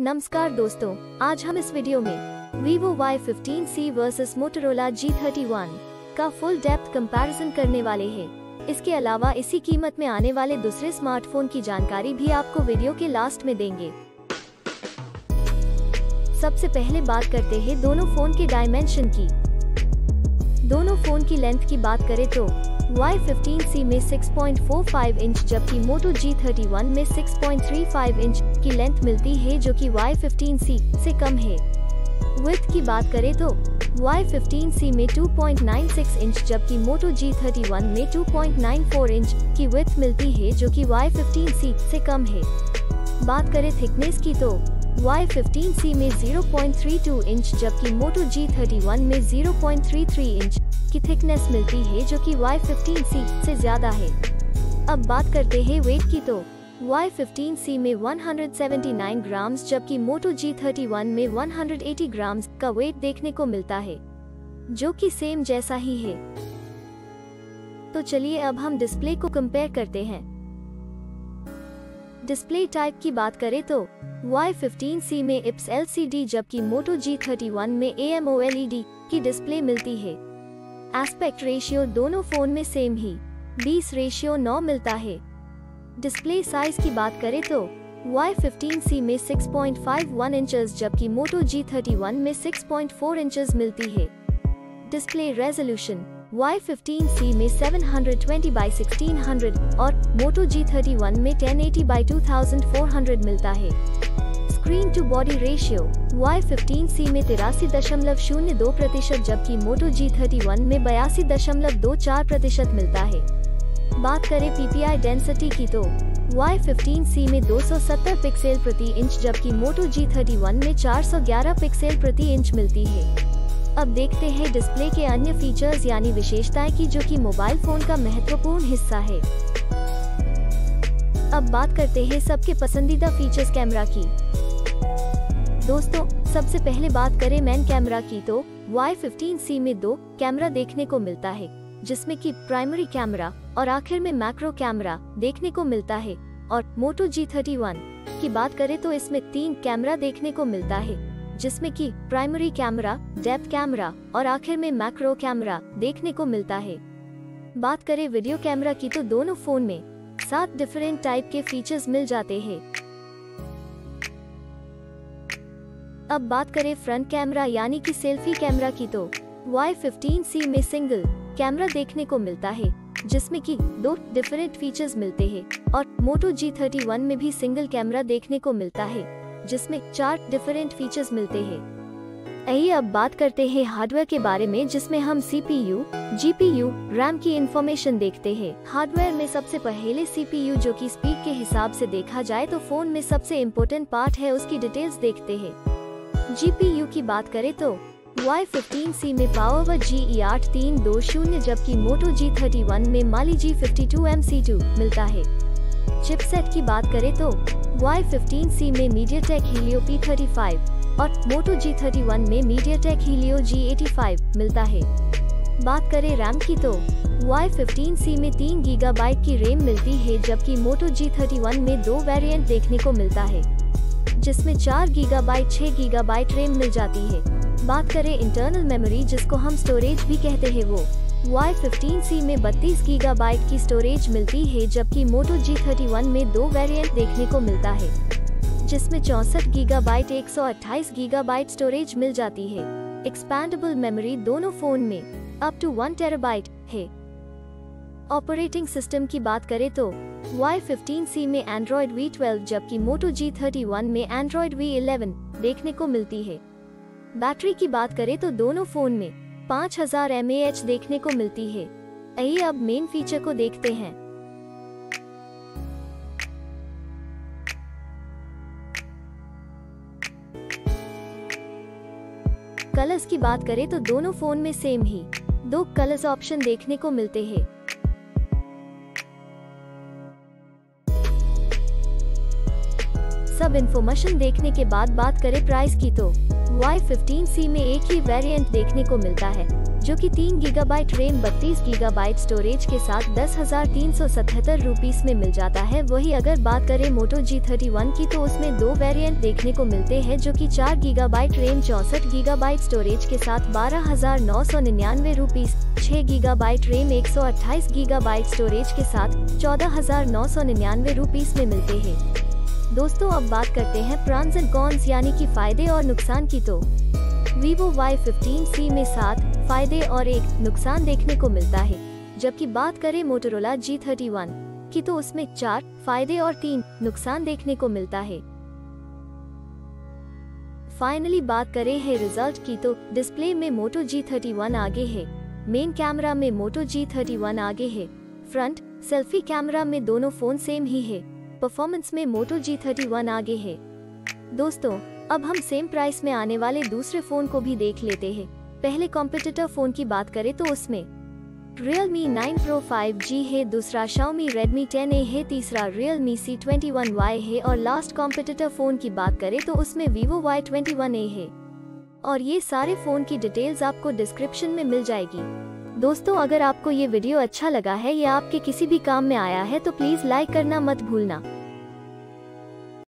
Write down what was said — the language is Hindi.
नमस्कार दोस्तों, आज हम इस वीडियो में Vivo Y15C versus Motorola G31 का फुल डेप्थ कंपैरिजन करने वाले हैं। इसके अलावा इसी कीमत में आने वाले दूसरे स्मार्टफोन की जानकारी भी आपको वीडियो के लास्ट में देंगे। सबसे पहले बात करते हैं दोनों फोन के डायमेंशन की। दोनों फोन की लेंथ की बात करें तो Y15C में 6.45 इंच जबकि Moto G31 में 6.35 इंच की लेंथ मिलती है जो कि Y15C से कम है। विड्थ की बात करें तो Y15C में 2.96 इंच जबकि Moto G31 में 2.94 इंच की विड्थ मिलती है जो कि Y15C से कम है। बात करें थिकनेस की तो Y15C में 0.32 इंच जबकि Moto G31 में 0.33 इंच की थिकनेस मिलती है जो कि Y15C से ज्यादा है। अब बात करते हैं वेट की तो Y15C में 179 ग्राम्स जबकि Moto G31 में 180 ग्राम्स का वेट देखने को मिलता है जो कि सेम जैसा ही है। तो चलिए अब हम डिस्प्ले को कंपेयर करते हैं। डिस्प्ले टाइप की बात करें तो Y15C में IPS LCD जबकि Moto G31 में AMOLED की डिस्प्ले मिलती है। एस्पेक्ट रेशियो दोनों फोन में सेम ही 20:9 मिलता है। डिस्प्ले साइज की बात करें तो Y15C में 6.51 इंचेस जबकि Moto G31 में 6.4 इंचेस मिलती है। डिस्प्ले रेजोल्यूशन Y15C में 720x1600 और Moto G31 में 1080x2400 मिलता है। Screen to body ratio Y15C में 83.02% जबकि Moto G31 में 82.24% मिलता है। बात करें PPI डेंसिटी की तो Y15C में 270 पिक्सल प्रति इंच जबकि Moto G31 में 411 पिक्सल प्रति इंच मिलती है। अब देखते हैं डिस्प्ले के अन्य फीचर्स यानी विशेषताएं की जो कि मोबाइल फोन का महत्वपूर्ण हिस्सा है। अब बात करते हैं सबके पसंदीदा फीचर्स कैमरा की। दोस्तों, सबसे पहले बात करें मेन कैमरा की तो Y15C में 2 कैमरा देखने को मिलता है जिसमें कि प्राइमरी कैमरा और आखिर में मैक्रो कैमरा देखने को मिलता है। और Moto G31 की बात करें तो इसमें 3 कैमरा देखने को मिलता है जिसमें कि प्राइमरी कैमरा, डेप्थ कैमरा और आखिर में मैक्रो कैमरा देखने को मिलता है। बात करें वीडियो कैमरा की तो दोनों फोन में 7 डिफरेंट टाइप के फीचर्स मिल जाते हैं। अब बात करें फ्रंट कैमरा यानी कि सेल्फी कैमरा की तो Y15C में सिंगल कैमरा देखने को मिलता है जिसमें कि 2 डिफरेंट फीचर्स मिलते हैं और Moto G31 में भी सिंगल कैमरा देखने को मिलता है जिसमें 4 डिफरेंट फीचर्स मिलते हैं। आइए अब बात करते हैं हार्डवेयर के बारे में जिसमें हम CPU, GPU, RAM की इंफॉर्मेशन देखते हैं। हार्डवेयर में सबसे पहले CPU जो कि स्पीड के हिसाब से देखा जाए तो फोन में सबसे इम्पोर्टेंट पार्ट है, उसकी डिटेल्स देखते हैं। GPU की बात करें तो Y15C में PowerVer GE8320 जबकि Moto G31 में Mali G52MC2 मिलता है। चिपसेट की बात करें तो Y15C में MediaTek Helio P35 और Moto G31 में MediaTek Helio G85 मिलता है। बात करें रैम की तो Y15C में 3 GB की रैम मिलती है जबकि Moto G31 में 2 वेरिएंट देखने को मिलता है जिसमें 4 GB 6 GB रैम मिल जाती है। बात करें इंटरनल मेमोरी जिसको हम स्टोरेज भी कहते हैं वो Y15C में 32 GB की स्टोरेज मिलती है जबकि Moto G31 में 2 वेरिएंट देखने को मिलता है जिसमें 64 GB 128 GB स्टोरेज मिल जाती है। एक्सपैंडेबल मेमोरी दोनों फोन में अप टू 1 TB है। ऑपरेटिंग सिस्टम की बात करें तो Y15C में Android V12 जबकि Moto G31 में Android V11 देखने को मिलती है। बैटरी की बात करें तो दोनों फोन में 5000 mAh देखने को मिलती है। आइए अब मेन फीचर को देखते हैं। कलर्स की बात करें तो दोनों फोन में सेम ही 2 कलर्स ऑप्शन देखने को मिलते हैं। सब इन्फॉर्मेशन देखने के बाद बात करें प्राइस की तो Y15C में एक ही वेरिएंट देखने को मिलता है जो कि 3 गीगाबाइट रैम 32 गीगाबाइट स्टोरेज के साथ 10,377 रुपीस में मिल जाता है। वही अगर बात करें मोटो G31 की, तो उसमें 2 वेरिएंट देखने को मिलते हैं, जो कि 4 गीगाबाइट रैम 64 गीगाबाइट स्टोरेज के साथ 12,999 rupees, 6 gigabyte RAM 128 gigabyte storage के साथ 14,999 रुपीस में मिलते हैं। दोस्तों अब बात करते हैं प्रॉन्स एंड कॉन्स यानी कि फायदे और नुकसान की। तो Vivo Y15C में 7 फायदे और 1 नुकसान देखने को मिलता है, जबकि बात करें मोटोरोला G31 की, तो उसमें 4 फायदे और 3 नुकसान देखने को मिलता है। फाइनली बात करें है रिजल्ट की, तो डिस्प्ले में मोटो G31 आगे है, मेन कैमरा में मोटो G31 आगे है, फ्रंट सेल्फी कैमरा में दोनों फोन सेम ही है, परफॉर्मेंस में मोटो G31 आगे है। दोस्तों अब हम सेम प्राइस में आने वाले दूसरे फोन को भी देख लेते हैं। पहले कॉम्पिटिटर फोन की बात करें तो उसमें Realme 9 Pro 5G है, दूसरा Xiaomi Redmi 10A है, तीसरा Realme C21Y है और लास्ट कॉम्पिटिटर फोन की बात करें तो उसमें Vivo Y21A है। और ये सारे फोन की डिटेल्स आपको डिस्क्रिप्शन में मिल जाएगी। दोस्तों अगर आपको ये वीडियो अच्छा लगा है या आपके किसी भी काम में आया है तो प्लीज लाइक करना मत भूलना।